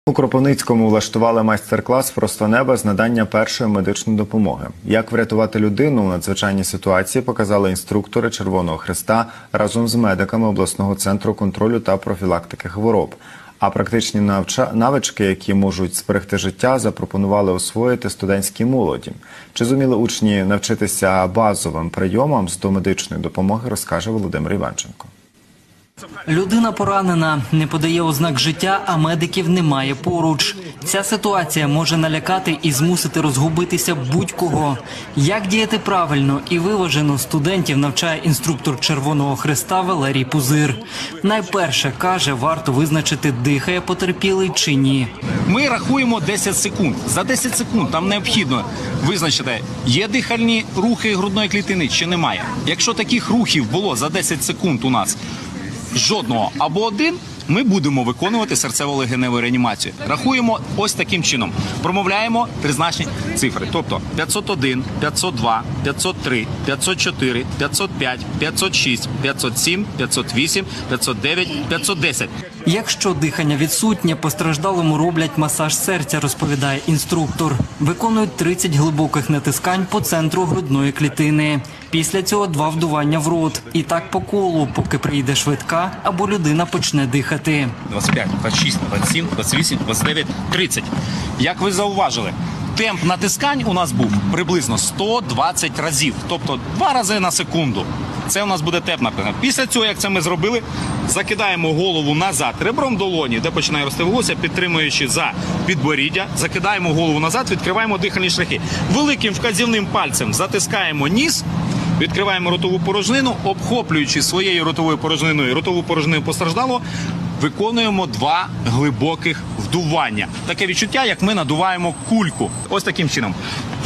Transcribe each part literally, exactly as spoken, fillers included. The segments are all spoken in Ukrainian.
У Кропивницькому влаштували майстер-клас «Просто неба» з надання першої медичної допомоги. Як врятувати людину у надзвичайній ситуації, показали інструктори Червоного Хреста разом з медиками обласного центру контролю та профілактики хвороб. А практичні навички, які можуть зберегти життя, запропонували освоїти студентській молоді. Чи зуміли учні навчитися базовим прийомам з домедичної допомоги, розкаже Володимир Іванченко. Людина поранена, не подає ознак життя, а медиків немає поруч. Ця ситуація може налякати і змусити розгубитися будь-кого. Як діяти правильно і виважено, студентів навчає інструктор Червоного Хреста Валерій Пузир. Найперше, каже, варто визначити, дихає потерпілий чи ні. Ми рахуємо десять секунд. За десять секунд нам необхідно визначити, є дихальні рухи грудної клітини чи немає. Якщо таких рухів було за десять секунд у нас жодного або один, ми будемо виконувати серцево-легеневу реанімацію. Рахуємо ось таким чином. Промовляємо тризначні цифри. Тобто п'ятсот один, п'ятсот два, п'ятсот три, п'ятсот чотири, п'ятсот п'ять, п'ятсот шість, п'ятсот сім, п'ятсот вісім, п'ятсот дев'ять, п'ятсот десять. Якщо дихання відсутнє, постраждалому роблять масаж серця, розповідає інструктор. Виконують тридцять глибоких натискань по центру грудної клітини. Після цього два вдування в рот. І так по колу, поки приїде швидка або людина почне дихати. двадцять п'ять, двадцять шість, двадцять сім, двадцять вісім, двадцять дев'ять, тридцять. Як ви зауважили, темп натискань у нас був приблизно сто двадцять разів. Тобто два рази на секунду. Це у нас буде темп натискань. Після цього, як це ми зробили, закидаємо голову назад, ребром долоні, де починає рости волосся, підтримуючи за підборіддя, закидаємо голову назад, відкриваємо дихальні шляхи. Великим вказівним пальцем затискаємо ніс, відкриваємо ротову порожнину, обхоплюючи своєю ротовою порожниною ротову порожнину постраждалого, виконуємо два глибоких вдування. Таке відчуття, як ми надуваємо кульку. Ось таким чином.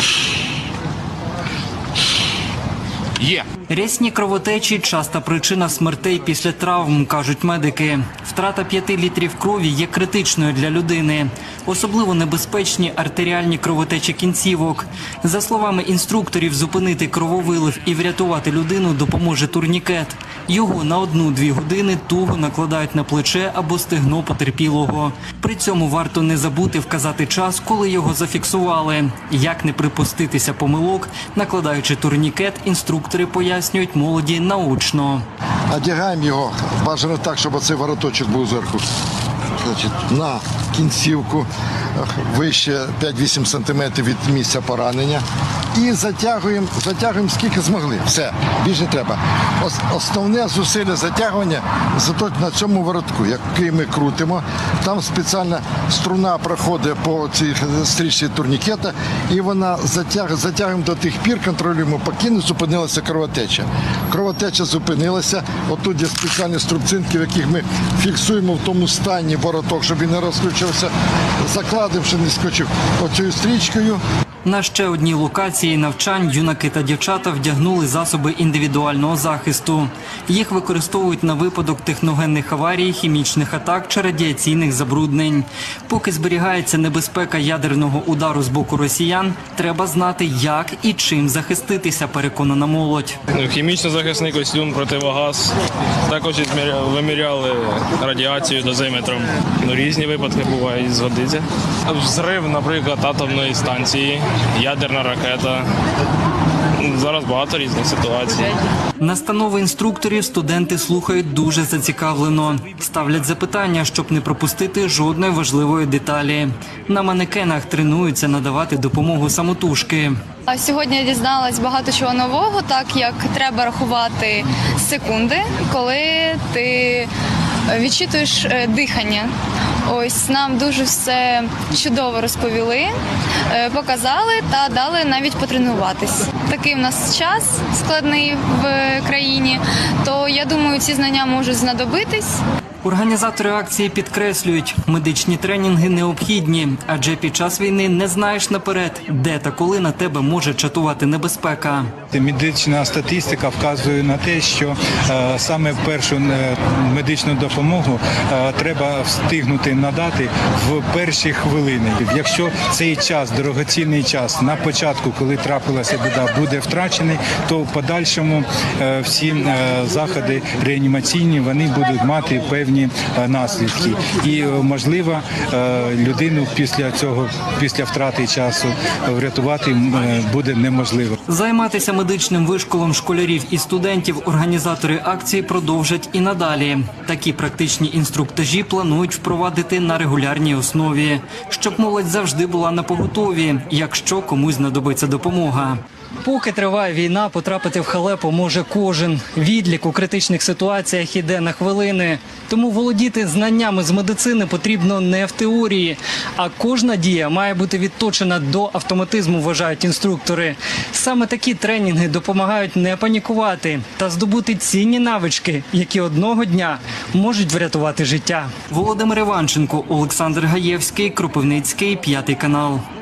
Є. Рясні кровотечі – часта причина смертей після травм, кажуть медики. Втрата п'яти літрів крові є критичною для людини. Особливо небезпечні артеріальні кровотечі кінцівок. За словами інструкторів, зупинити крововилив і врятувати людину допоможе турнікет. Його на одну-дві години туго накладають на плече або стегно потерпілого. При цьому варто не забути вказати час, коли його зафіксували. Як не припуститися помилок, накладаючи турнікет, інструктори пояснюють молоді наочно. Одягаємо його, бажано так, щоб оцей вороточок був зверху. Значить, на кінцівку вище п'ять-вісім сантиметрів від місця поранення. І затягуємо, затягуємо скільки змогли. Все, більше не треба. Основне зусилля затягування на цьому воротку, який ми крутимо. Там спеціальна струна проходить по цій стрічці турнікета, і вона затягує, затягуємо до тих пір, контролюємо, поки не зупинилася кровотеча. Кровотеча зупинилася, отут є спеціальні струбцинки, в яких ми фіксуємо в тому стані вороток, щоб він не розключився, закладемо, щоб не скочив оцією стрічкою. На ще одній локації навчань юнаки та дівчата вдягнули засоби індивідуального захисту. Їх використовують на випадок техногенних аварій, хімічних атак чи радіаційних забруднень. Поки зберігається небезпека ядерного удару з боку росіян, треба знати, як і чим захиститися, переконана молодь. Хімічний захисний костюм, противогаз. Також виміряли радіацію дозиметром. Ну, різні випадки бувають, згодиться. Взрив, наприклад, атомної станції. Ядерна ракета. Зараз багато різних ситуацій. Настанови інструкторів студенти слухають дуже зацікавлено. Ставлять запитання, щоб не пропустити жодної важливої деталі. На манекенах тренуються надавати допомогу самотужки. Сьогодні я дізналась багато чого нового, так як треба рахувати секунди, коли ти відчитуєш дихання. Ось нам дуже все чудово розповіли, показали та дали навіть потренуватись. Такий в нас час складний в країні, то я думаю, ці знання можуть знадобитись. Організатори акції підкреслюють, медичні тренінги необхідні, адже під час війни не знаєш наперед, де та коли на тебе може чатувати небезпека. Медична статистика вказує на те, що е, саме першу е, медичну допомогу е, треба встигнути надати в перші хвилини. Якщо цей час, дорогоцінний час на початку, коли трапилася біда, буде втрачений, то в подальшому е, всі е, заходи реанімаційні, вони будуть мати певні певні е, наслідки. І, е, можливо, е, людину після цього, після втрати часу врятувати е, буде неможливо. Займатися медичним вишколом школярів і студентів організатори акції продовжать і надалі. Такі практичні інструктажі планують впровадити на регулярній основі, щоб молодь завжди була на поготові, якщо комусь знадобиться допомога. Поки триває війна, потрапити в халепу може кожен. Відлік у критичних ситуаціях іде на хвилини. Тому володіти знаннями з медицини потрібно не в теорії, а кожна дія має бути відточена до автоматизму, вважають інструктори. Саме такі тренінги допомагають не панікувати та здобути цінні навички, які одного дня можуть врятувати життя. Володимир Іванченко, Олександр Гаєвський, Кропивницький, п'ятий канал.